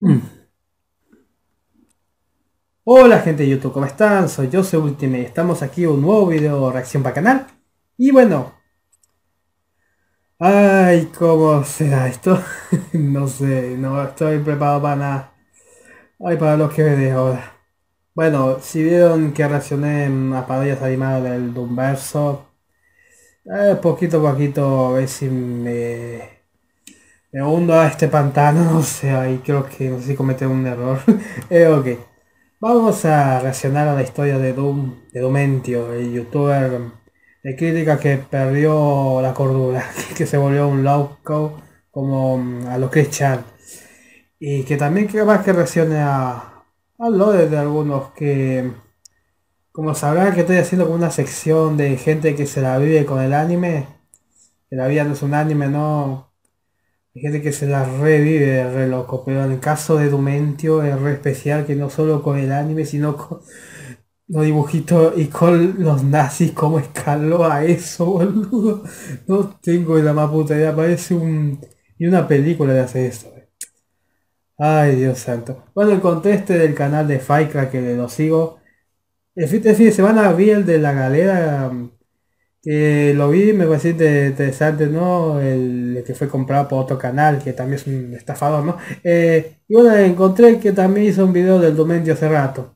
Mm. Hola gente de YouTube, ¿cómo están? Soy yo, soy Ultimate. Estamos aquí en un nuevo video reacción para canal. Y bueno, ay, ¿cómo será esto? No sé, no estoy preparado para nada. Ay, para lo que veré ahora. Bueno, si vieron que reaccioné en las parodias animadas del Doomverso, poquito a poquito a ver si me hundo a este pantano, no sé, ahí creo que no sé si cometí un error. Ok. Vamos a reaccionar a la historia de Domentio, el youtuber de crítica que perdió la cordura, que se volvió un loco como a lo Chris Chan. Y que también quiero más que reaccione a lo de algunos que, como sabrán que estoy haciendo como una sección de gente que se la vive con el anime, que la vida no es un anime, no. Hay gente que se la revive re loco, pero en el caso de Domentio es re especial que no solo con el anime, sino con los dibujitos y con los nazis, cómo escaló a eso, boludo. No tengo la más puta idea, parece y una película de hacer eso. Ay, Dios santo. Bueno, encontré este del canal de Faikra que lo sigo. El fin de semana vi el de la galera, que lo vi, me pareció interesante, ¿no? El que fue comprado por otro canal, que también es un estafador, ¿no? Y bueno, encontré que también hizo un video del Domenio hace rato.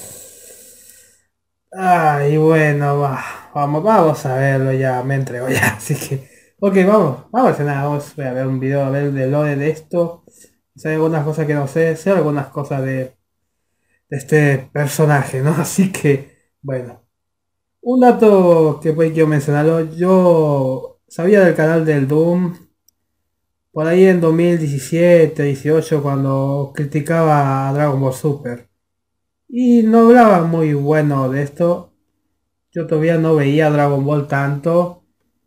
Ay, bueno, vamos a verlo ya, me entrego ya, así que, ok, vamos a hacer nada, vamos a ver un video, a ver de lore de esto, si hay algunas cosas que no sé, sé algunas cosas de este personaje, ¿no? Así que, bueno, un dato que pues quiero mencionarlo, yo sabía del canal del Doom, por ahí en 2017, 18, cuando criticaba a Dragon Ball Super, y no hablaba muy bueno de esto. Yo todavía no veía Dragon Ball tanto.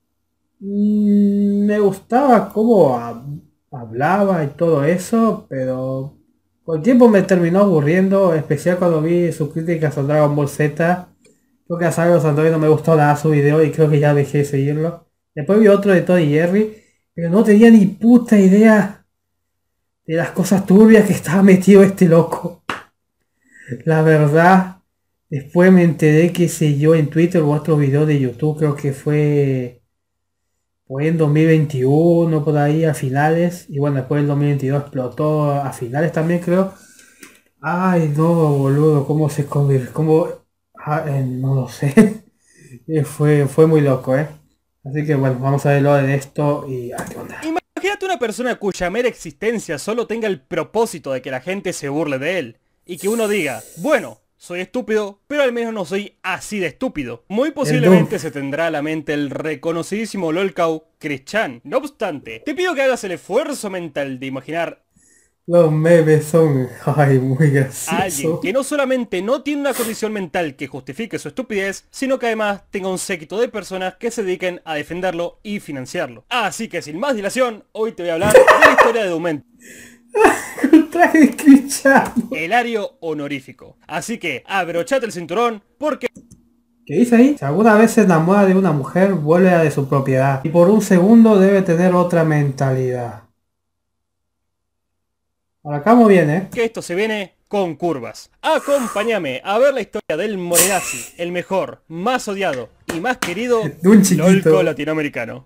Me gustaba cómo hablaba y todo eso, pero con el tiempo me terminó aburriendo, especial cuando vi sus críticas a Dragon Ball Z. Creo que a Sago Santoy no me gustó nada su video y creo que ya dejé de seguirlo. Después vi otro de Todd y Jerry, pero no tenía ni puta idea de las cosas turbias que estaba metido este loco. La verdad, después me enteré que sé yo en Twitter o otro video de YouTube, creo que fue en 2021 por ahí a finales, y bueno, después del 2022 explotó a finales también creo. Ay, no, boludo, cómo se convirtió, no lo sé. Fue muy loco, ¿eh? Así que bueno, vamos a ver lo de esto y qué onda. Imagínate una persona cuya mera existencia solo tenga el propósito de que la gente se burle de él. Y que uno diga, bueno, soy estúpido, pero al menos no soy así de estúpido. Muy El Doom. posiblemente se tendrá a la mente el reconocidísimo lolcow Chris Chan. No obstante, te pido que hagas el esfuerzo mental de imaginar Los memes son, ay, muy a alguien graciosos. que no solamente no tiene una condición mental que justifique su estupidez, sino que además tenga un séquito de personas que se dediquen a defenderlo y financiarlo. Así que sin más dilación, hoy te voy a hablar de la historia de Doom, Un traje de Cristiano. el ario honorífico. Así que abrochate el cinturón porque ¿Qué dice ahí? Si alguna vez se enamora de una mujer, vuelve a de su propiedad. Y por un segundo debe tener otra mentalidad. Ahora acá muy bien, ¿eh? esto se viene con curvas. Acompáñame a ver la historia del Morenazi, el mejor, más odiado y más querido De un lolco chiquito. latinoamericano.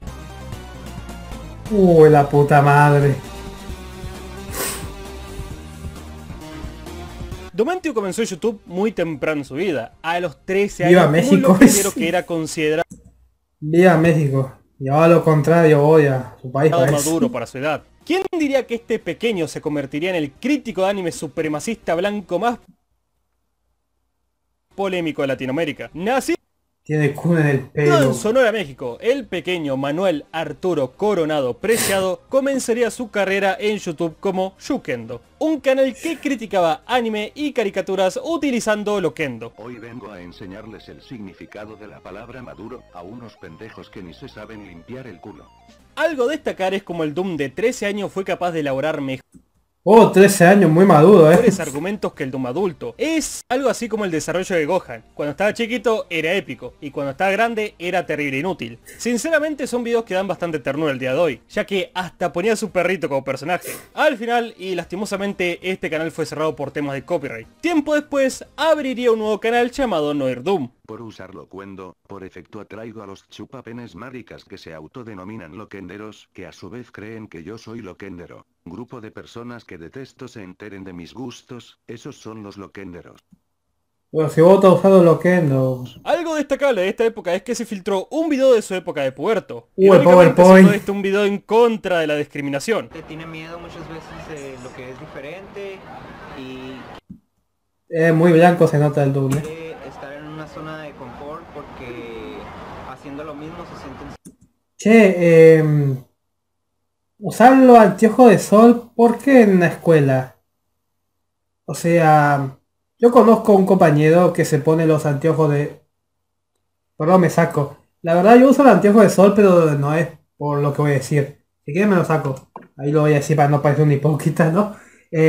Uy, la puta madre. Domantio comenzó en YouTube muy temprano en su vida, a los 13 Viva años como un México. loquendero que era considerado Viva México. Y ahora lo contrario, odia su país parece. maduro para su edad. ¿Quién diría que este pequeño se convertiría en el crítico de anime supremacista blanco más polémico de Latinoamérica? Nacido Tiene cuna en el en pelo. Sonora, México, el pequeño Manuel Arturo Coronado Preciado comenzaría su carrera en YouTube como Yukendo, un canal que criticaba anime y caricaturas utilizando Loquendo. Hoy vengo a enseñarles el significado de la palabra maduro a unos pendejos que ni se saben limpiar el culo. Algo a destacar es como el Doom de 13 años fue capaz de elaborar mejor Oh, 13 años, muy maduro, mejores argumentos que el Doom adulto. Es algo así como el desarrollo de Gohan. Cuando estaba chiquito era épico, y cuando estaba grande era terrible inútil. Sinceramente son videos que dan bastante ternura el día de hoy, ya que hasta ponía a su perrito como personaje. Al final, y lastimosamente, este canal fue cerrado por temas de copyright. Tiempo después, abriría un nuevo canal llamado Noir Doom. Por usar locuendo, por efecto atraigo a los chupapenes maricas que se autodenominan loquenderos, que a su vez creen que yo soy loquendero. Grupo de personas que detesto se enteren de mis gustos, esos son los loquenderos. Bueno, si vos estás usando Loquendo. Algo destacable de esta época es que se filtró un video de su época de puberto. El Irónicamente, PowerPoint. siendo un video en contra de la discriminación. Tiene miedo muchas veces de lo que es diferente y Muy blanco se nota el doble. quiere estar en una zona de confort porque haciendo lo mismo se sienten... Che, usar los anteojos de sol, ¿por qué en la escuela? O sea, yo conozco un compañero que se pone los anteojos de... Perdón, me saco. La verdad yo uso los anteojos de sol, pero no es por lo que voy a decir. Si quieres me lo saco. Ahí lo voy a decir para no parecer un hipócrita, ¿no?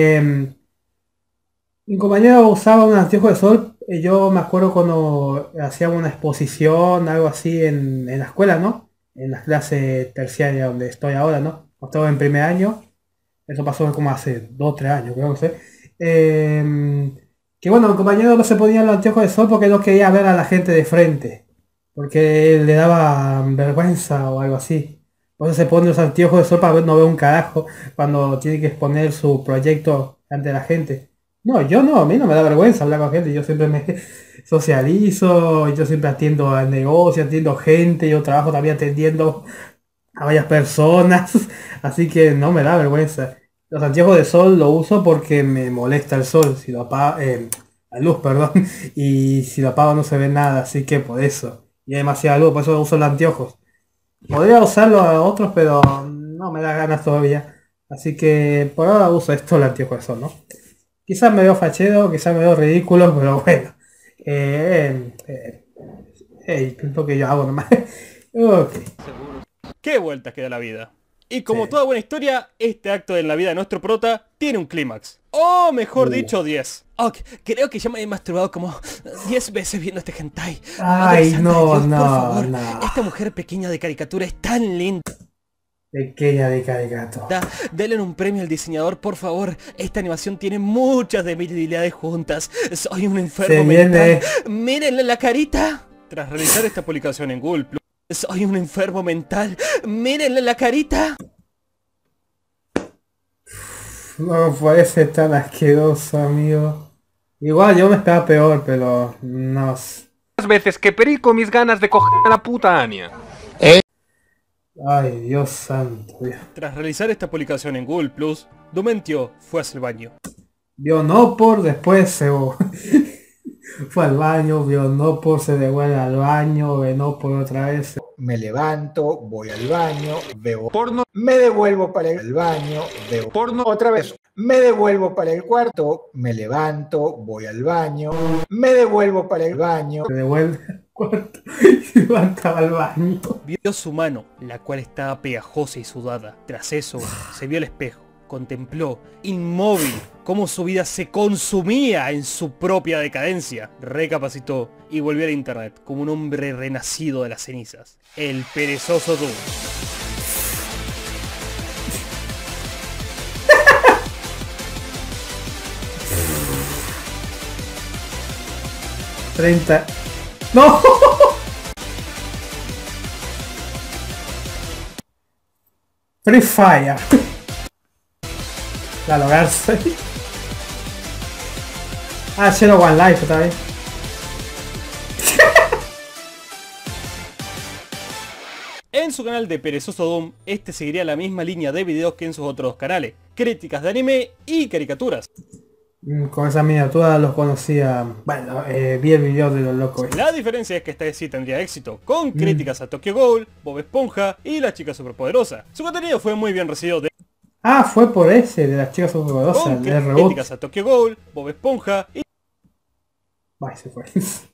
Mi compañero usaba un anteojo de sol. Yo me acuerdo cuando hacíamos una exposición, algo así en la escuela, ¿no? En las clases terciarias donde estoy ahora, ¿no? Cuando estaba en primer año. Eso pasó como hace 2 o 3 años, creo que sé. Que bueno, mi compañero no se ponía los anteojos de sol porque no quería ver a la gente de frente. Porque le daba vergüenza o algo así. Por eso se pone los anteojos de sol para no ver un carajo cuando tiene que exponer su proyecto ante la gente. No, yo no, a mí no me da vergüenza hablar con gente, yo siempre me socializo, yo siempre atiendo al negocio, atiendo gente, yo trabajo también atendiendo a varias personas, así que no me da vergüenza. Los anteojos de sol lo uso porque me molesta el sol, si lo apago, la luz, perdón, y si lo apago no se ve nada, así que por eso. Y hay demasiada luz, por eso uso los anteojos. Podría usarlo a otros, pero no me da ganas todavía. Así que por ahora uso esto, el anteojo de sol, ¿no? Quizás me veo fachero, quizás me veo ridículo, pero bueno. Es lo que yo hago nomás. Ok. ¡Qué vueltas que da la vida! Y como Sí. toda buena historia, este acto en la vida de nuestro prota tiene un clímax. O mejor dicho, 10. Ok, creo que ya me he masturbado como 10 veces viendo este hentai. Madre Ay, santa de no, Dios, por no, favor. no. Esta mujer pequeña de caricatura es tan linda. Pequeña de caricato. Denle un premio al diseñador, por favor. Esta animación tiene muchas debilidades juntas. Soy un enfermo Se mental. viene. Mírenle la carita. Tras realizar esta publicación en Google Plus, soy un enfermo mental. Mírenle la carita. No parece tan asqueroso, amigo. Igual yo me esperaba peor, pero no sé. Más veces que perico mis ganas de coger a la puta Ania. Ay, Dios santo. Dios. Tras realizar esta publicación en Google Plus, Dumentio fue hacia el baño. Vio no por, después se fue al baño, vio no por, se devuelve al baño, ve no por otra vez. Me levanto, voy al baño, veo Porno, me devuelvo para el baño, veo porno, otra vez, me devuelvo para el cuarto, me levanto, voy al baño, me devuelvo para el baño, Se devuelve al cuarto y levanta al baño. Vio su mano, la cual estaba pegajosa y sudada. Tras eso, se vio al espejo. Contempló, inmóvil, cómo su vida se consumía en su propia decadencia. Recapacitó y volvió al internet como un hombre renacido de las cenizas. El perezoso Doom. ¡30! ¡No! Free Fire. La lograrse. Ah, Zero One Life otra vez. En su canal de Perezoso Doom, este seguiría la misma línea de videos que en sus otros dos canales. Críticas de anime y caricaturas. Con esa miniatura los conocía. Bueno, vi el video de los locos. La diferencia es que esta vez sí tendría éxito, con críticas a Tokyo Ghoul, Bob Esponja y la chica superpoderosa. Su contenido fue muy bien recibido Ah, fue por ese de las chicas superpoderosas, con el reboot. críticas a Tokyo Ghoul, Bob Esponja Ay, se fue.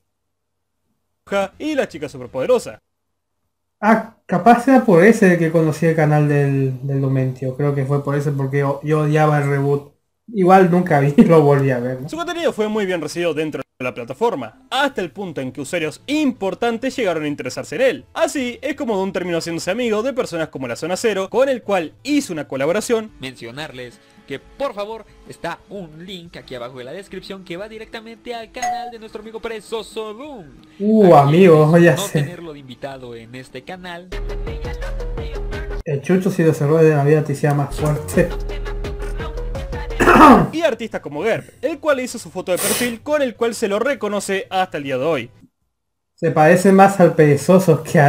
y la chica superpoderosa. Ah, capaz era por ese que conocí el canal del Domentio. Creo que fue por ese porque yo odiaba el reboot. Igual nunca vi, lo volví a ver, ¿no? Su contenido fue muy bien recibido dentro de la plataforma, hasta el punto en que usuarios importantes llegaron a interesarse en él. Así es como Doom terminó haciéndose amigo de personas como la Zona Cero, con el cual hizo una colaboración. Mencionarles que por favor está un link aquí abajo en la descripción que va directamente al canal de nuestro amigo Presoso Doom. Amigo, ya no sé. tenerlo de invitado en este canal. El chucho si los errores de la vida te hiciera más fuerte. Y artistas como Gerb, el cual hizo su foto de perfil con el cual se lo reconoce hasta el día de hoy. Se parece más al perezoso que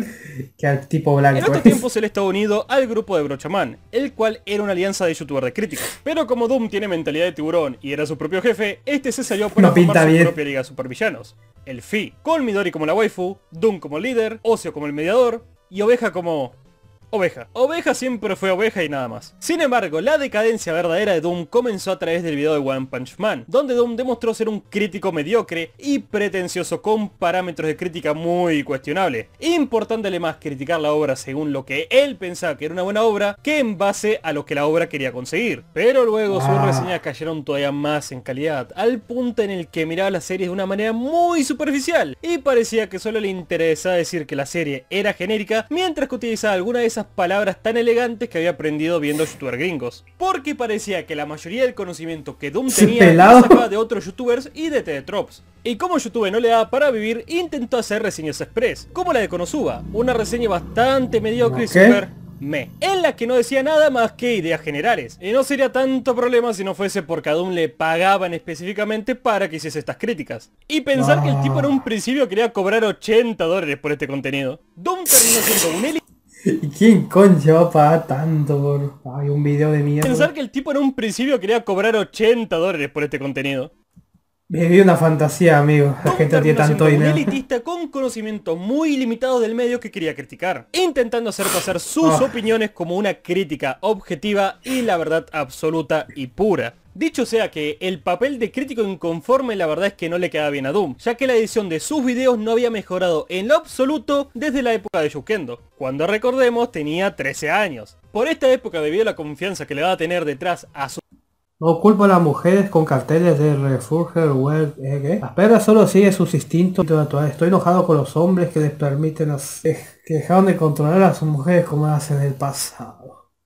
al tipo blanco. En otros tiempos él estaba unido al grupo de Brochaman, el cual era una alianza de youtubers de críticas. Pero como Doom tiene mentalidad de tiburón y era su propio jefe, este se salió para formar su propia liga de supervillanos. El Fi, con Midori como la waifu, Doom como líder, Ocio como el mediador y Oveja como... Oveja. Oveja siempre fue oveja y nada más. Sin embargo, la decadencia verdadera de Doom comenzó a través del video de One Punch Man, donde Doom demostró ser un crítico mediocre y pretencioso con parámetros de crítica muy cuestionables, importándole más criticar la obra según lo que él pensaba que era una buena obra, que en base a lo que la obra quería conseguir. Pero luego sus reseñas cayeron todavía más en calidad, al punto en el que miraba la serie de una manera muy superficial, y parecía que solo le interesaba decir que la serie era genérica, mientras que utilizaba alguna de esas palabras tan elegantes que había aprendido viendo youtubers gringos. Porque parecía que la mayoría del conocimiento que Doom tenía lo sacaba de otros youtubers y de TDTrops. Y como YouTube no le daba para vivir, intentó hacer reseñas express, como la de Konosuba, una reseña bastante mediocre y super en la que no decía nada más que ideas generales. Y no sería tanto problema si no fuese porque a Doom le pagaban específicamente para que hiciese estas críticas. Y pensar que el tipo en un principio quería cobrar $80 por este contenido. Doom terminó siendo un élite. ¿Y quién concha va a pagar tanto por un video de mierda? Pensar que el tipo en un principio quería cobrar $80 por este contenido. Viví una fantasía, amigo. La gente tiene tanto dinero. Un elitista con conocimientos muy limitados del medio que quería criticar, intentando hacer pasar sus opiniones como una crítica objetiva y la verdad absoluta y pura. Dicho sea que el papel de crítico inconforme la verdad es que no le queda bien a Doom, ya que la edición de sus videos no había mejorado en lo absoluto desde la época de Yukendo, cuando recordemos tenía 13 años. Por esta época, debido a la confianza que le va a tener detrás a su... No culpo a las mujeres con carteles de Refugio Web, ¿qué? La perra solo sigue sus instintos. Estoy enojado con los hombres que les permiten hacer, que dejaron de controlar a sus mujeres como hacen en el pasado.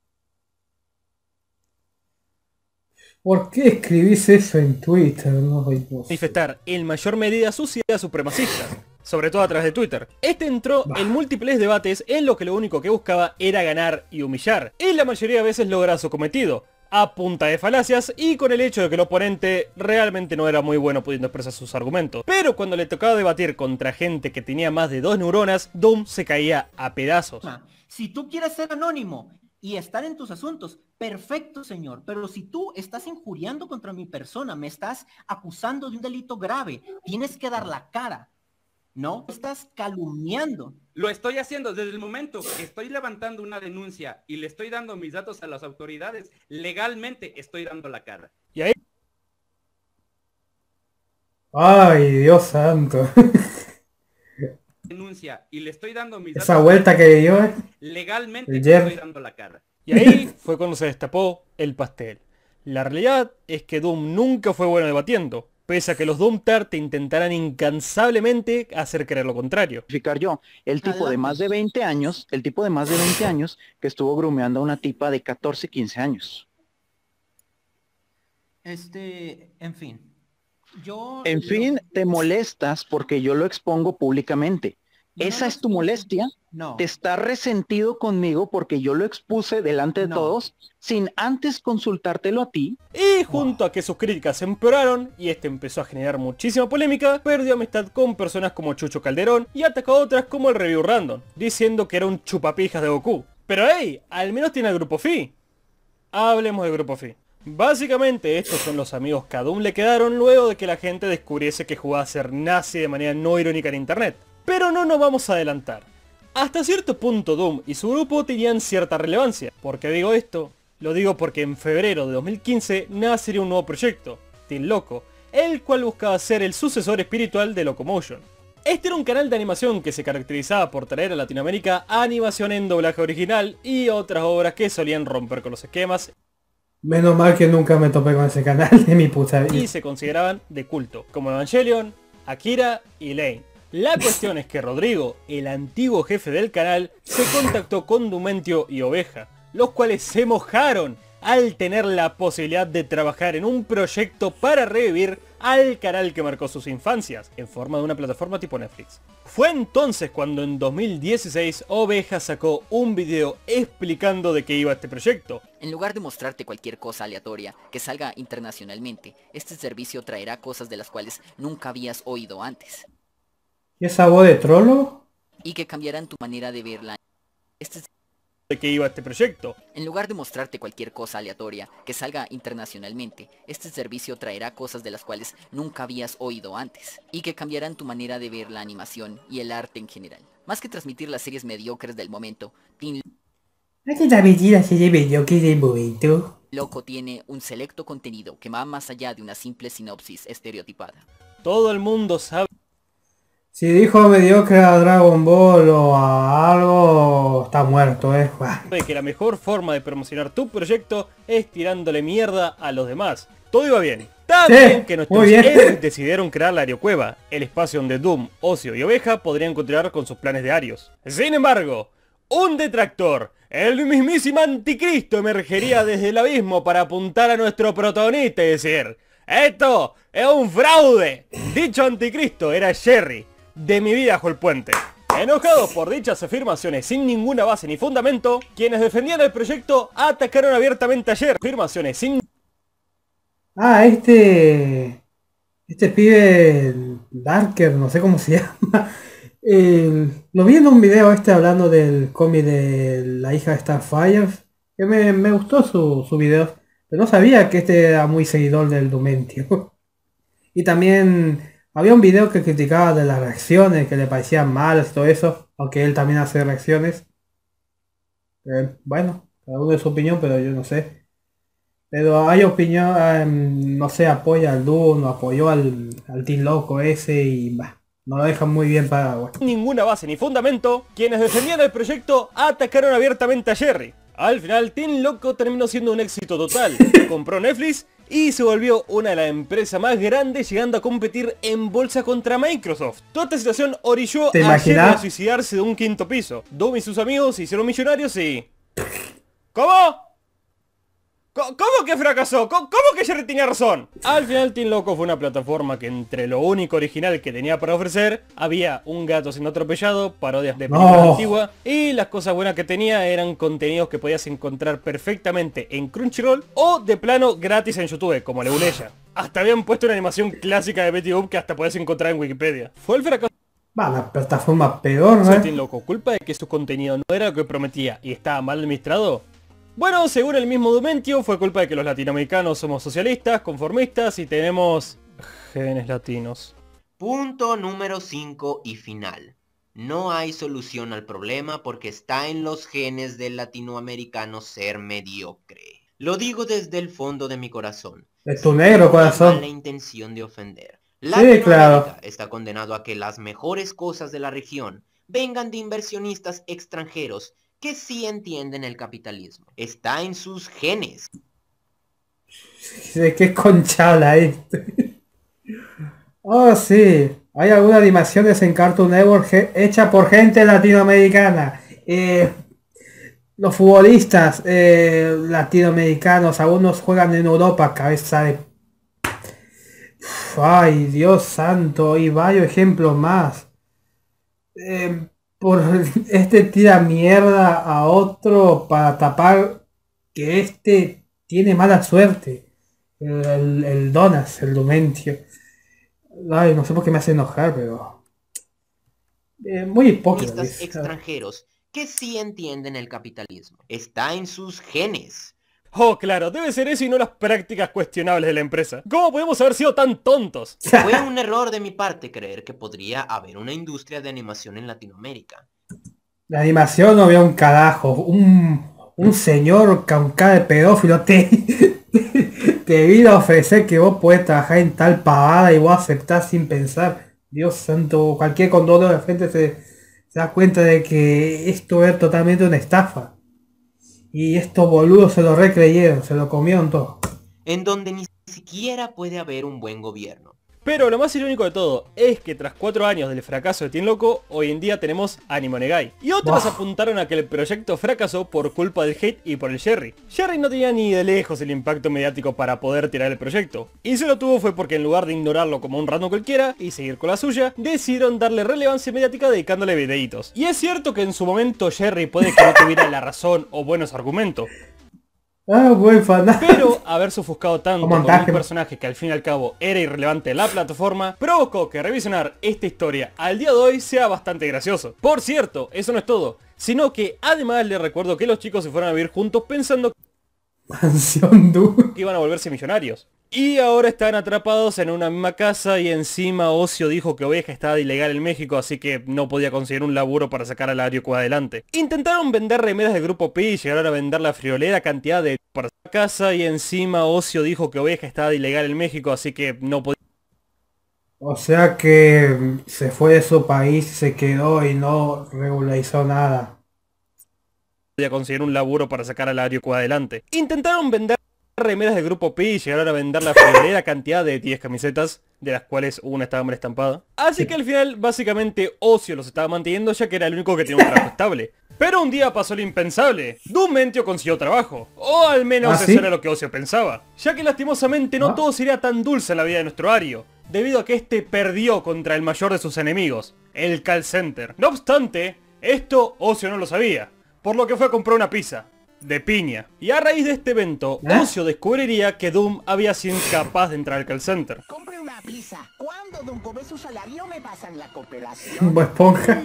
¿Por qué escribís eso en Twitter? No, manifestar en mayor medida sus ideas supremacistas, sobre todo a través de Twitter. Este entró en múltiples debates en lo que lo único que buscaba era ganar y humillar, y la mayoría de veces logra su cometido, a punta de falacias y con el hecho de que el oponente realmente no era muy bueno pudiendo expresar sus argumentos. Pero cuando le tocaba debatir contra gente que tenía más de 2 neuronas, Doom se caía a pedazos. Si tú quieres ser anónimo y estar en tus asuntos, perfecto, señor, pero si tú estás injuriando contra mi persona, me estás acusando de un delito grave, tienes que dar la cara, ¿no? Estás calumniando. Lo estoy haciendo desde el momento que estoy levantando una denuncia y le estoy dando mis datos a las autoridades, legalmente estoy dando la cara. Y ahí... Ay, Dios santo. Denuncia y le estoy dando mis esa vuelta que dio legalmente estoy dando la cara. Y ahí fue cuando se destapó el pastel. La realidad es que Doom nunca fue bueno debatiendo, pese a que los Doomter te intentarán incansablemente hacer creer lo contrario. Yo, el tipo de más de 20 años, que estuvo grumeando a una tipa de 14, 15 años. En fin. En fin, te molestas porque yo lo expongo públicamente. ¿Esa es tu molestia? No. ¿Te estás resentido conmigo porque yo lo expuse delante de todos sin antes consultártelo a ti? Y junto a que sus críticas empeoraron y este empezó a generar muchísima polémica, perdió amistad con personas como Chucho Calderón y atacó a otras como el Review Random, diciendo que era un chupapijas de Goku. Pero hey, al menos tiene el Grupo Fi. Hablemos del Grupo Fi. Básicamente estos son los amigos que a Doom le quedaron luego de que la gente descubriese que jugaba a ser nazi de manera no irónica en internet. Pero no nos vamos a adelantar. Hasta cierto punto Doom y su grupo tenían cierta relevancia. ¿Por qué digo esto? Lo digo porque en febrero de 2015 nacería un nuevo proyecto, Team Loco, el cual buscaba ser el sucesor espiritual de Locomotion. Este era un canal de animación que se caracterizaba por traer a Latinoamérica animación en doblaje original y otras obras que solían romper con los esquemas Menos mal que nunca me topé con ese canal de mi puta vida. y se consideraban de culto, como Evangelion, Akira y Lane. La cuestión es que Rodrigo, el antiguo jefe del canal, se contactó con Dumentio y Oveja, los cuales se mojaron al tener la posibilidad de trabajar en un proyecto para revivir al canal que marcó sus infancias, en forma de una plataforma tipo Netflix. Fue entonces cuando en 2016 Oveja sacó un video explicando de qué iba este proyecto. En lugar de mostrarte cualquier cosa aleatoria que salga internacionalmente, este servicio traerá cosas de las cuales nunca habías oído antes. ¿Y esa voz de trolo? Y que cambiarán tu manera de verla. De qué iba este proyecto. En lugar de mostrarte cualquier cosa aleatoria que salga internacionalmente, este servicio traerá cosas de las cuales nunca habías oído antes, y que cambiarán tu manera de ver la animación y el arte en general. Más que transmitir las series mediocres del momento, Team Loco tiene un selecto contenido que va más allá de una simple sinopsis estereotipada. Todo el mundo sabe Si dijo mediocre a Dragon Ball o a algo, está muerto, que la mejor forma de promocionar tu proyecto es tirándole mierda a los demás. Todo iba bien. También Sí, que nuestros héroes decidieron crear la Ariocueva, el espacio donde Doom, Ocio y Oveja podrían continuar con sus planes diarios. Sin embargo, un detractor, el mismísimo anticristo, emergería desde el abismo para apuntar a nuestro protagonista y decir: ¡esto es un fraude! Dicho anticristo era Jerry, de Mi Vida Bajo el Puente. Enojados por dichas afirmaciones sin ninguna base ni fundamento, quienes defendían el proyecto atacaron abiertamente a Jerry. Afirmaciones sin... Ah, este pibe Darker, no sé cómo se llama. Lo vi en un video hablando del cómic de la hija de Starfire, que me gustó su video, pero no sabía que este era muy seguidor del Dumentio. Y también había un video que criticaba de las reacciones, que le parecían malas y todo eso, aunque él también hace reacciones. Bueno, cada uno de su opinión, pero yo no sé. Pero hay opinión, no sé, apoya al Doom, apoyó al Team Loco ese y bah, no lo dejan muy bien parado. Ninguna base ni fundamento, quienes defendían el proyecto atacaron abiertamente a Jerry. Al final, Team Loco terminó siendo un éxito total. Compró Netflix y se volvió una de las empresas más grandes, llegando a competir en bolsa contra Microsoft. Toda esta situación orilló a Jerry a suicidarse de un quinto piso. Doom y sus amigos se hicieron millonarios y... ¿Cómo? ¿Cómo que fracasó? ¿Cómo que Jerry tenía razón? Al final Team Loco fue una plataforma que entre lo único original que tenía para ofrecer, había un gato siendo atropellado, parodias de películas antiguas, y las cosas buenas que tenía eran contenidos que podías encontrar perfectamente en Crunchyroll o de plano gratis en YouTube, como Leguleya. Hasta habían puesto una animación clásica de Betty Boop que hasta podías encontrar en Wikipedia. Fue el fracaso. Va, la plataforma peor, ¿no? ¿Soy Team Loco culpa de que su contenido no era lo que prometía y estaba mal administrado? Bueno, según el mismo Dumentio, fue culpa de que los latinoamericanos somos socialistas, conformistas y tenemos genes latinos. Punto número 5 y final. No hay solución al problema porque está en los genes del latinoamericano ser mediocre. Lo digo desde el fondo de mi corazón. Es tu negro corazón. La intención de ofender. Sí, claro. Está condenado a que las mejores cosas de la región vengan de inversionistas extranjeros que sí entienden el capitalismo. Está en sus genes. ¿De qué conchala este? Oh, sí. Hay algunas animaciones en Cartoon Network hechas por gente latinoamericana. Los futbolistas latinoamericanos, algunos juegan en Europa, cabeza de... Ay, Dios santo, y varios ejemplos más. Por este tira mierda a otro para tapar que este tiene mala suerte. El Donas, el Dumentio. Ay, no sé por qué me hace enojar, pero... muy hipócrita. Extranjeros que sí entienden el capitalismo. Está en sus genes. Oh, claro, debe ser eso y no las prácticas cuestionables de la empresa. ¿Cómo podemos haber sido tan tontos? Fue un error de mi parte creer que podría haber una industria de animación en Latinoamérica. La animación no había un carajo. Un señor con cara de pedófilo te vino a ofrecer que vos podés trabajar en tal pavada y vos aceptás sin pensar. Dios santo, cualquier condono de frente se da cuenta de que esto es totalmente una estafa. Y estos boludos se lo recreyeron, se lo comieron todo. En donde ni siquiera puede haber un buen gobierno. Pero lo más irónico de todo es que tras 4 años del fracaso de Team Loco, hoy en día tenemos Anime Onegai. Y otros apuntaron a que el proyecto fracasó por culpa del hate y por el Jerry. Jerry no tenía ni de lejos el impacto mediático para poder tirar el proyecto. Y se lo tuvo fue porque en lugar de ignorarlo como un random cualquiera y seguir con la suya, decidieron darle relevancia mediática dedicándole videitos. Y es cierto que en su momento Jerry puede que no tuviera la razón o buenos argumentos. Buen fanático. Pero haberse ofuscado tanto con un personaje que al fin y al cabo era irrelevante en la plataforma, provocó que revisionar esta historia al día de hoy sea bastante gracioso. Por cierto, eso no es todo, sino que además les recuerdo que los chicos se fueron a vivir juntos pensando que iban a volverse millonarios. Y ahora están atrapados en una misma casa y encima Ocio dijo que Oveja estaba de ilegal en México, así que no podía conseguir un laburo para sacar a la Arioko adelante. Intentaron vender remeras del grupo P y llegaron a vender la friolera cantidad de para la casa y encima Ocio dijo que Oveja estaba de ilegal en México, así que no podía. O sea que se fue de su país, se quedó y no regularizó nada. Podía conseguir un laburo para sacar a la Arioko adelante. Intentaron vender remeras del grupo P y llegaron a vender la friolera cantidad de 10 camisetas, de las cuales una estaba mal estampada. Así que al final básicamente Ocio los estaba manteniendo ya que era el único que tenía un trabajo estable. Pero un día pasó lo impensable. Dumentio consiguió trabajo. O al menos eso era lo que Ocio pensaba. Ya que lastimosamente no todo sería tan dulce en la vida de nuestro Ario, debido a que este perdió contra el mayor de sus enemigos, el call center. No obstante, esto Ocio no lo sabía, por lo que fue a comprar una pizza de piña. Y a raíz de este evento, Ocio descubriría que Doom había sido incapaz de entrar al call center. Compre una pizza. Cuando Don come su salario me pasan la cooperación. Esponja.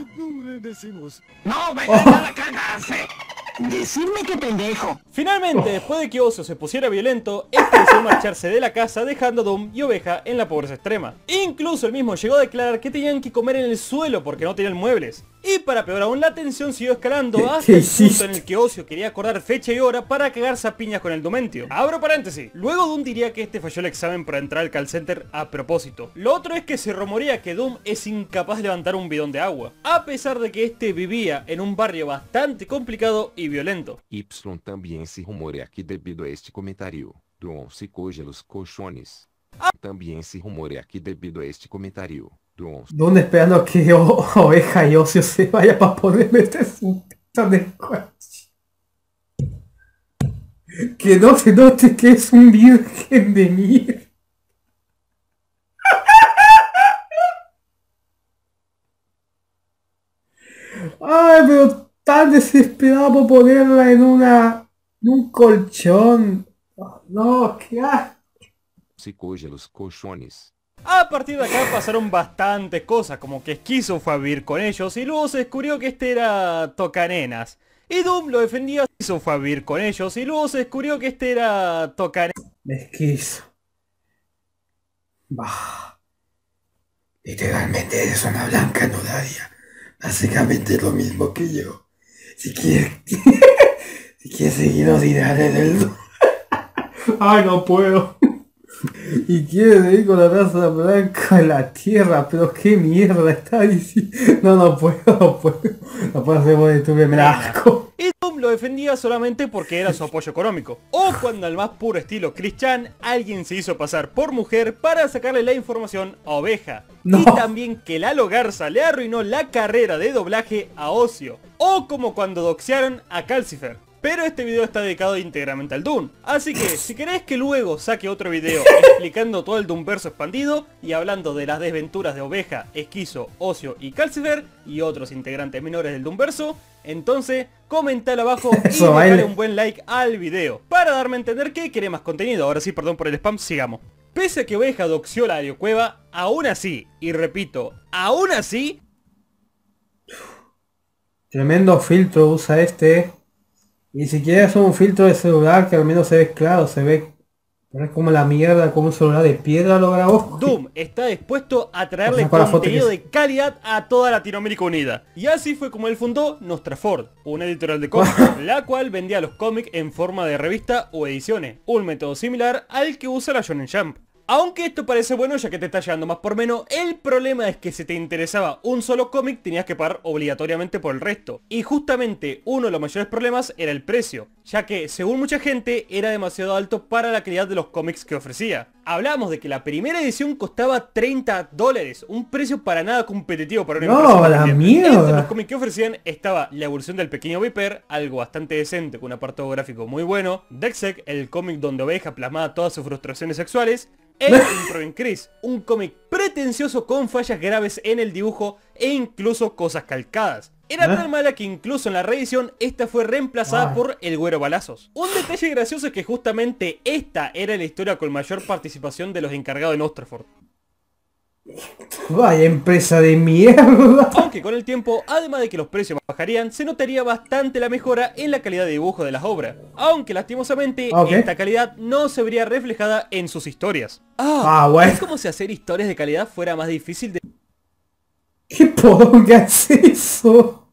No, me a cagarse. Decirme qué pendejo. Finalmente, después de que Ocio se pusiera violento, este decidió marcharse de la casa dejando a Doom y Oveja en la pobreza extrema. Incluso el mismo llegó a declarar que tenían que comer en el suelo porque no tenían muebles. Y para peor aún, la tensión siguió escalando hasta el punto en el que Ocio quería acordar fecha y hora para cagarse a piñas con el Dumentio. Abro paréntesis. Luego Doom diría que este falló el examen para entrar al call center a propósito. Lo otro es que se rumorea que Doom es incapaz de levantar un bidón de agua, a pesar de que este vivía en un barrio bastante complicado y violento. Y también se rumorea que debido a este comentario, Doom se coge los colchones. También se rumorea que debido a este comentario, ¿Dónde esperando que Oveja y Ocio se vaya para poder meter su pizza de squash? Que no se note que es un virgen de mierda. Ay, pero tan desesperado por ponerla en un colchón. No, qué asco. Se coge los colchones. A partir de acá pasaron bastantes cosas, como que Esquizo fue a vivir con ellos y luego se descubrió que este era Tocanenas. Y Doom lo defendía, Esquizo fue a vivir con ellos y luego se descubrió que este era Tocanenas. Esquizo. Bah. Literalmente eres una blanca nudaria. Básicamente lo mismo que yo. Si quieres... si quieres seguirnos y darle del... Ay, no puedo. Y quiere ir con la raza blanca en la tierra, pero qué mierda está diciendo. No puedo hacer voz de YouTube, me da asco. Y Doom lo defendía solamente porque era su apoyo económico. O cuando al más puro estilo Chris Chan, alguien se hizo pasar por mujer para sacarle la información a Oveja. No. Y también que Lalo Garza le arruinó la carrera de doblaje a Ocio. O como cuando doxearon a Calcifer. Pero este video está dedicado íntegramente al Doom. Así que si querés que luego saque otro video explicando todo el Doomverso expandido y hablando de las desventuras de Oveja, Esquizo, Ocio y Calcifer y otros integrantes menores del Doomverso, entonces comentalo abajo y dale un buen like al video para darme a entender que querés más contenido. Ahora sí, perdón por el spam, sigamos. Pese a que Oveja doxió la Ariocueva, aún así, y repito, aún así... Tremendo filtro usa este. Y si quieres un filtro de celular que al menos se ve claro, se ve como la mierda, como un celular de piedra lo grabó. Doom está dispuesto a traerle contenido de calidad a toda Latinoamérica Unida. Y así fue como él fundó Nostraford, una editorial de cómics, la cual vendía los cómics en forma de revista o ediciones, un método similar al que usa la Shonen Jump. Aunque esto parece bueno ya que te está llevando más por menos, el problema es que si te interesaba un solo cómic tenías que pagar obligatoriamente por el resto. Y justamente uno de los mayores problemas era el precio, ya que según mucha gente era demasiado alto para la calidad de los cómics que ofrecía. Hablamos de que la primera edición costaba $30, un precio para nada competitivo para una empresa. No, la mierda. Entre los cómics que ofrecían estaba La evolución del pequeño Viper, algo bastante decente con un apartado gráfico muy bueno, Dexek, el cómic donde Oveja plasmaba todas sus frustraciones sexuales, Improving Chris, un cómic pretencioso con fallas graves en el dibujo e incluso cosas calcadas. Era tan mala que incluso en la reedición esta fue reemplazada por El Güero Balazos. Un detalle gracioso es que justamente esta era la historia con mayor participación de los encargados de Nostrafort. Vaya empresa de mierda. Aunque con el tiempo, además de que los precios bajarían, se notaría bastante la mejora en la calidad de dibujo de las obras. Aunque lastimosamente, esta calidad no se vería reflejada en sus historias. Bueno. Es como si hacer historias de calidad fuera más difícil de... ¿Qué poronga es eso?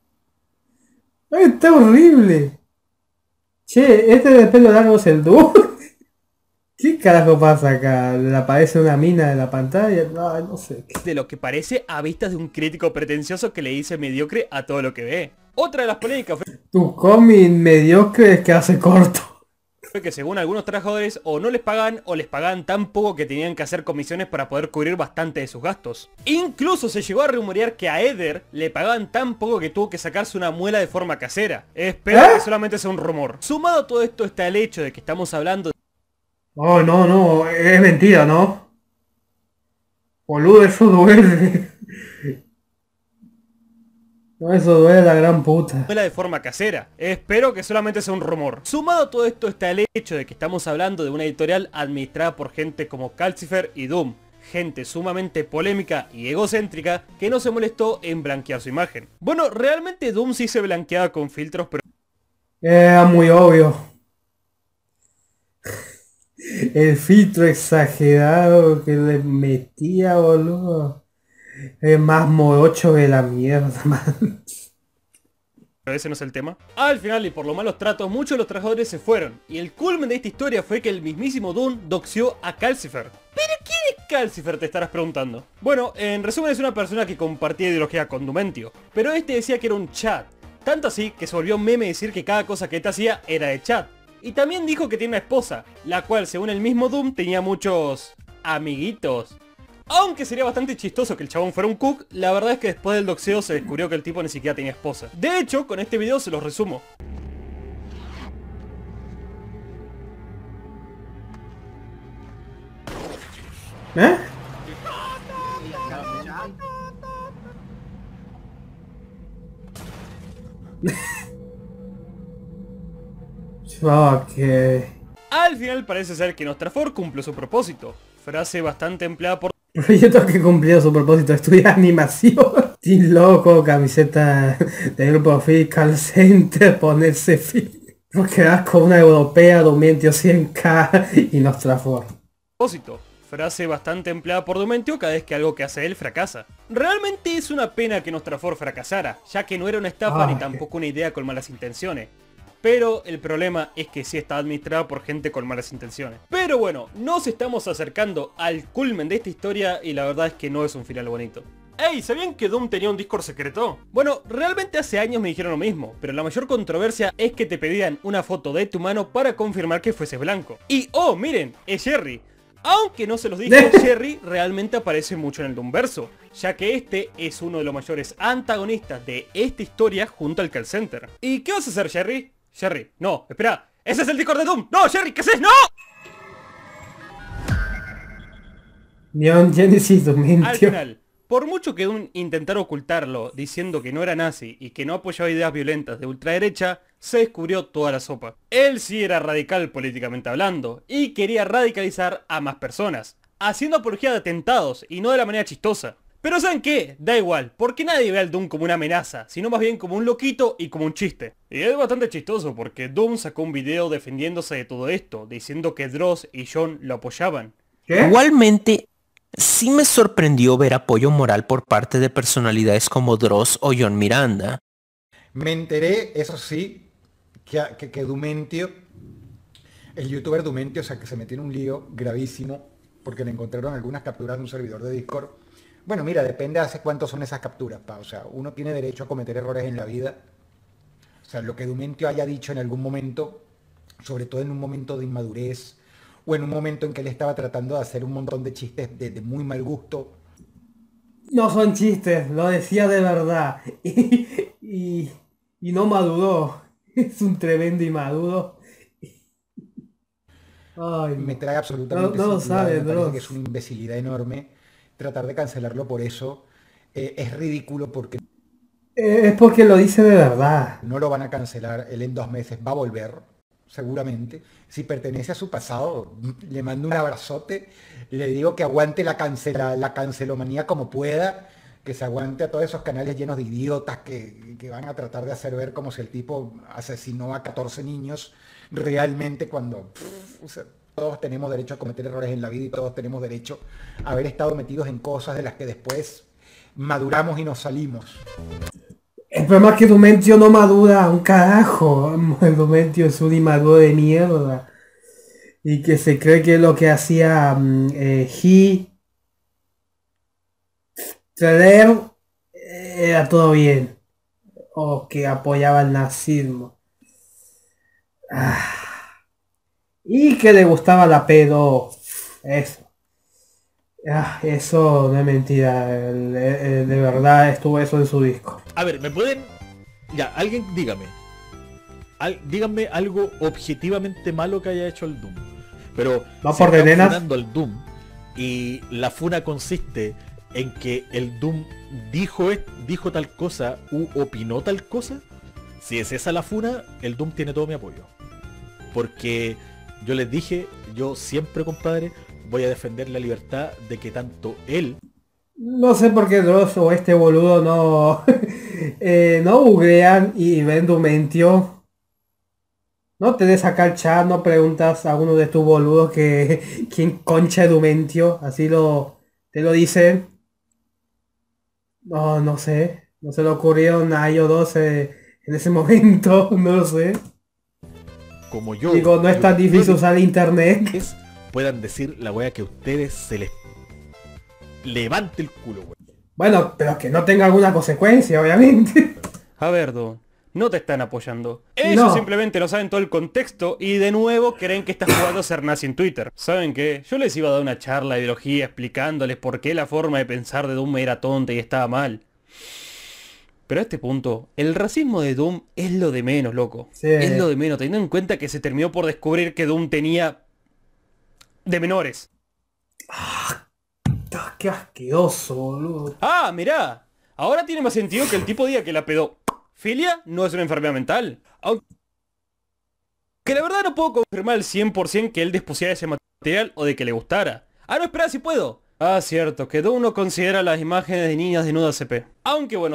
Está horrible. Che, este de pelo largo es el dúo. ¿Qué carajo pasa acá? ¿Le aparece una mina en la pantalla? No sé. De lo que parece a vistas de un crítico pretencioso que le dice mediocre a todo lo que ve. Otra de las polémicas Tu cómic mediocre es que hace corto. fue que según algunos trabajadores o no les pagan o les pagaban tan poco que tenían que hacer comisiones para poder cubrir bastante de sus gastos. Incluso se llegó a rumorear que a Eder le pagaban tan poco que tuvo que sacarse una muela de forma casera. Espero que solamente sea un rumor. Sumado a todo esto está el hecho de que estamos hablando de... Oh, no, es mentira, ¿no? Boludo, eso duele. No, eso duele la gran puta. De forma casera. Espero que solamente sea un rumor. Sumado a todo esto está el hecho de que estamos hablando de una editorial administrada por gente como Calcifer y Doom. Gente sumamente polémica y egocéntrica que no se molestó en blanquear su imagen. Bueno, realmente Doom sí se blanqueaba con filtros, pero... Era muy obvio. El filtro exagerado que le metía, boludo. Es más morocho que la mierda, man. Pero ese no es el tema. Al final, y por los malos tratos, muchos de los trabajadores se fueron. Y el culmen de esta historia fue que el mismísimo Doom doxió a Calcifer. ¿Pero quién es Calcifer?, te estarás preguntando. Bueno, en resumen es una persona que compartía ideología con Dumentio. Pero este decía que era un chat. Tanto así que se volvió meme decir que cada cosa que este hacía era de chat. Y también dijo que tiene una esposa, la cual según el mismo Doom tenía muchos... amiguitos. Aunque sería bastante chistoso que el chabón fuera un cook, la verdad es que después del doxeo se descubrió que el tipo ni siquiera tenía esposa. De hecho, con este video se los resumo. ¿Eh? Ok. Al final parece ser que Nostrafort cumplió su propósito. Frase bastante empleada por... Pero yo tengo que cumplir su propósito, estudiar animación. Team Loco, camiseta de grupo Fit, Call Center, ponerse fit. Porque vas con una europea, Dumentio 100k y Nostrafort. Propósito. Frase bastante empleada por Dumentio cada vez que algo que hace él fracasa. Realmente es una pena que Nostrafort fracasara, ya que no era una estafa ni tampoco una idea con malas intenciones. Pero el problema es que sí está administrado por gente con malas intenciones. Pero bueno, nos estamos acercando al culmen de esta historia y la verdad es que no es un final bonito. ¡Ey! ¿Sabían que Doom tenía un Discord secreto? Bueno, realmente hace años me dijeron lo mismo, pero la mayor controversia es que te pedían una foto de tu mano para confirmar que fueses blanco. Y ¡oh! Miren, es Jerry. Aunque no se los dije, Jerry realmente aparece mucho en el Doomverso, ya que este es uno de los mayores antagonistas de esta historia junto al Call Center. ¿Y qué vas a hacer, Jerry? Jerry, no, espera, ese es el Discord de Doom. No, Jerry, ¿qué haces? ¡No! Neon Genesis Dumentio. Al final, por mucho que Doom intentara ocultarlo diciendo que no era nazi y que no apoyaba ideas violentas de ultraderecha, se descubrió toda la sopa. Él sí era radical políticamente hablando y quería radicalizar a más personas, haciendo apología de atentados y no de la manera chistosa. Pero ¿saben qué? Da igual, porque nadie ve al Doom como una amenaza, sino más bien como un loquito y como un chiste. Y es bastante chistoso porque Doom sacó un video defendiéndose de todo esto, diciendo que Dross y John lo apoyaban. ¿Qué? Igualmente, sí me sorprendió ver apoyo moral por parte de personalidades como Dross o John Miranda. Me enteré, eso sí, que Dumentio, el youtuber Dumentio, o sea, que se metió en un lío gravísimo porque le encontraron algunas capturas de un servidor de Discord. Bueno, mira, depende hace cuánto son esas capturas, pa. O sea, uno tiene derecho a cometer errores en la vida. O sea, lo que Dumentio haya dicho en algún momento, sobre todo en un momento de inmadurez, o en un momento en que él estaba tratando de hacer un montón de chistes de muy mal gusto. No son chistes, lo decía de verdad. Y no maduró. Es un tremendo inmaduro. Ay, me trae absolutamente no lo sin duda, sabe, me parece Dross. que es una imbecilidad enorme tratar de cancelarlo por eso. Es ridículo porque Es porque lo dice de verdad. no lo van a cancelar. Él en 2 meses va a volver, seguramente. Si pertenece a su pasado, le mando un abrazote y le digo que aguante la cancelomanía como pueda, que se aguante a todos esos canales llenos de idiotas que van a tratar de hacer ver como si el tipo asesinó a 14 niños realmente, cuando o sea, todos tenemos derecho a cometer errores en la vida y todos tenemos derecho a haber estado metidos en cosas de las que después maduramos y nos salimos. El problema es que Dumentio no madura un carajo. Dumentio es un inmaduro de mierda. Y que se cree que lo que hacía Hitler era todo bien. O que apoyaba el nazismo. Y que le gustaba la pedo. Eso. Eso no es mentira. De verdad estuvo eso en su disco. A ver, ¿me pueden...? Ya, alguien dígame. Díganme algo objetivamente malo que haya hecho el Doom. Pero ¿Va si por de están nenas? funando al Doom y la funa consiste en que el Doom dijo tal cosa u opinó tal cosa, si es esa la funa, el Doom tiene todo mi apoyo. Porque yo les dije, yo siempre, compadre, voy a defender la libertad de que tanto él... No sé por qué Dross o este boludo no no googlean y ven Dumentio. No te des acá el chat, no preguntas a uno de tus boludos que quién concha es Dumentio, así te lo dicen. No sé, no se le ocurrieron a ellos dos en ese momento, no lo sé. Como yo... Digo, no es tan difícil usar internet. Puedan decir la wea que a ustedes se les levante el culo, wea. Bueno, pero que no tenga alguna consecuencia, obviamente. A ver, Don, no te están apoyando. Ellos No. simplemente no saben todo el contexto y de nuevo creen que estás jugando a ser nazi en Twitter. ¿Saben qué? Yo les iba a dar una charla de ideología explicándoles por qué la forma de pensar de Doom era tonta y estaba mal. Pero a este punto, el racismo de Doom es lo de menos, loco. Sí. Es lo de menos, teniendo en cuenta que se terminó por descubrir que Doom tenía... de menores. Qué asqueroso, boludo. Ah, mirá. Ahora tiene más sentido que el tipo diga que la pedofilia no es una enfermedad mental. Aunque la verdad no puedo confirmar al 100% que él desposeía ese material o de que le gustara. Ah, no, espera, si puedo. Ah, cierto, que Doom no considera las imágenes de niñas desnudas CP. Aunque bueno...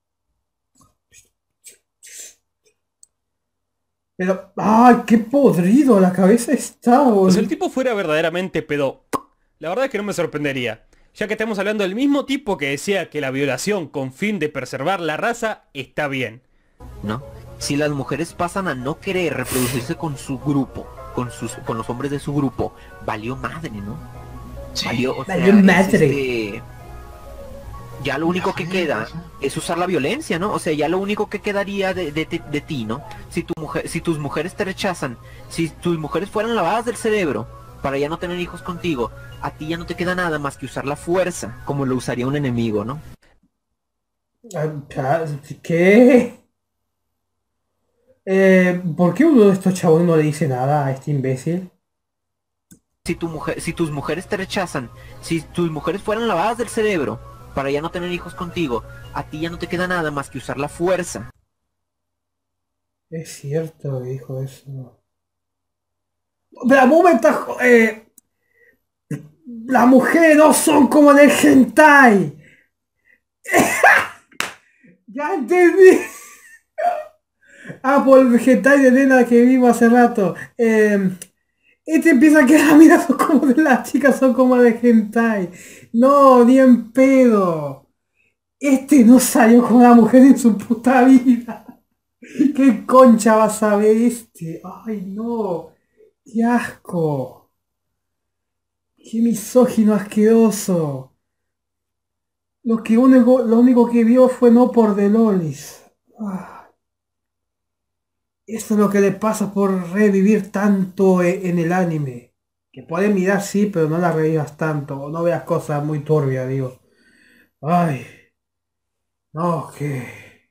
Pero, ¡ay, qué podrido! La cabeza está, boludo. Pues el tipo fuera verdaderamente pedo... La verdad es que no me sorprendería. Ya que estamos hablando del mismo tipo que decía que la violación con fin de preservar la raza está bien. ¿No? Si las mujeres pasan a no querer reproducirse con su grupo, con los hombres de su grupo, valió madre, ¿no? Valió, o sea, Valió madre. ya lo único que queda es usar la violencia, ¿no? O sea, ya lo único que quedaría de ti, ¿no? Si tus mujeres te rechazan, si tus mujeres fueran lavadas del cerebro para ya no tener hijos contigo, a ti ya no te queda nada más que usar la fuerza, como lo usaría un enemigo, ¿no? ¿Qué? ¿Por qué uno de estos chavos no le dice nada a este imbécil? Si tus mujeres te rechazan, si tus mujeres fueran lavadas del cerebro para ya no tener hijos contigo, a ti ya no te queda nada más que usar la fuerza. Es cierto que dijo eso. Pero vos me estás... las mujeres no son como en el hentai. Ya entendí. Por el hentai de nena que vimos hace rato. Este empieza a que las miras son como de las chicas, son como de hentai. No, ni en pedo. Este no salió con una mujer en su puta vida. ¿Qué concha vas a ver este? Ay, no. Qué asco. Qué misógino asqueroso. Lo único que vio fue no por The Lolis. Esto es lo que le pasa por revivir tanto en el anime. Que puedes mirar sí, pero no la revivas tanto. O no veas cosas muy turbias, digo. Ay. No, que...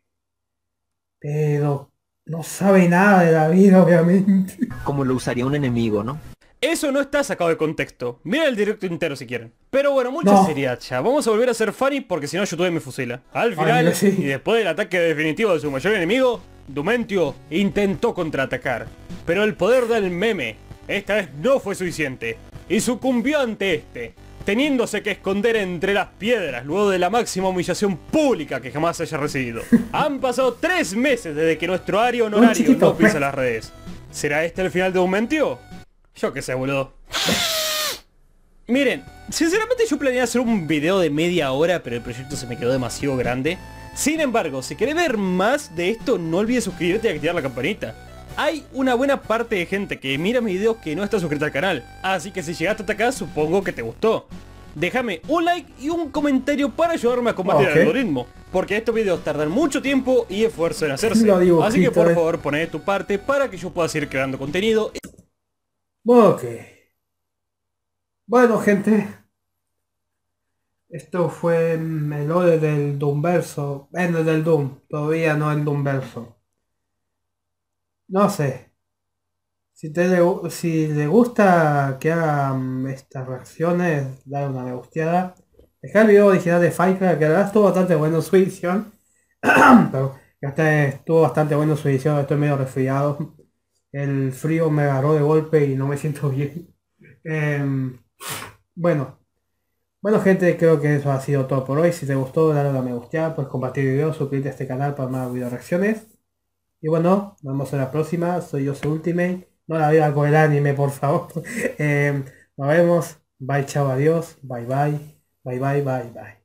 Pero no sabe nada de la vida, obviamente. Como lo usaría un enemigo, ¿no? Eso no está sacado de contexto. Mira el directo entero si quieren. Pero bueno, mucha No. seriedad ya. Vamos a volver a ser funny porque si no YouTube me fusila. Al final, Ay, sí. y después del ataque definitivo de su mayor enemigo, Dumentio intentó contraatacar. Pero el poder del meme esta vez no fue suficiente. Y sucumbió ante este, teniéndose que esconder entre las piedras luego de la máxima humillación pública que jamás haya recibido. Han pasado 3 meses desde que nuestro Ario honorario no pisa las redes. ¿Será este el final de Dumentio? Yo qué sé, boludo. Miren, sinceramente yo planeé hacer un video de media hora, pero el proyecto se me quedó demasiado grande. Sin embargo, si querés ver más de esto, no olvides suscribirte y activar la campanita. Hay una buena parte de gente que mira mis videos que no está suscrita al canal, así que si llegaste hasta acá, supongo que te gustó. Déjame un like y un comentario para ayudarme a combatir el algoritmo, porque estos videos tardan mucho tiempo y esfuerzo en hacerse. Así que por favor, poné de tu parte para que yo pueda seguir creando contenido. Ok. Bueno, gente. Esto fue el lore del Doomverso. Bueno, del Doom. Todavía no el Doomverso. No sé. Si le gusta que haga estas reacciones, dale una me gusteada. Deja el video original de Faika, que la verdad estuvo bastante bueno en su edición. Pero que estuvo bastante bueno en su edición. Estoy medio resfriado. El frío me agarró de golpe y no me siento bien. Bueno, gente, creo que eso ha sido todo por hoy. Si te gustó, dale a me gusta, pues compartir el video, suscríbete a este canal para más video reacciones. Y bueno, nos vemos en la próxima. Soy Yo Soy Ultimate. No la viva con el anime, por favor. Nos vemos. Bye, chao, adiós. Bye, bye. Bye, bye, bye, bye.